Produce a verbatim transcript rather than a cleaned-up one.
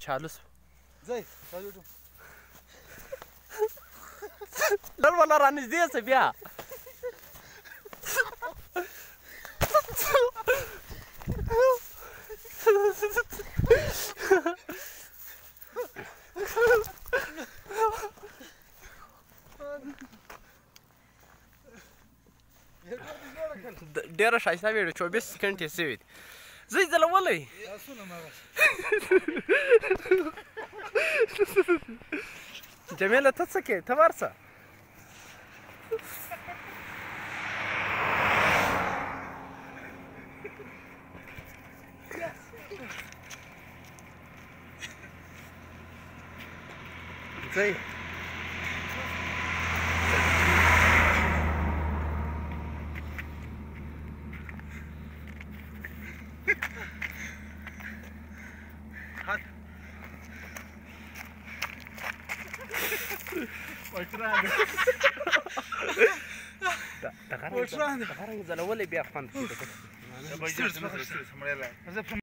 چالو شو ځئ دا جوړ لږ ولا رانږدې شه بیا ډېره ښایسته ویډیو چوبیس سکند یې شوې دي زه یې ځلولی جمیله ته څه کوې ته ورشه ځئ د غرنګ ځلولی بیا خوند کوي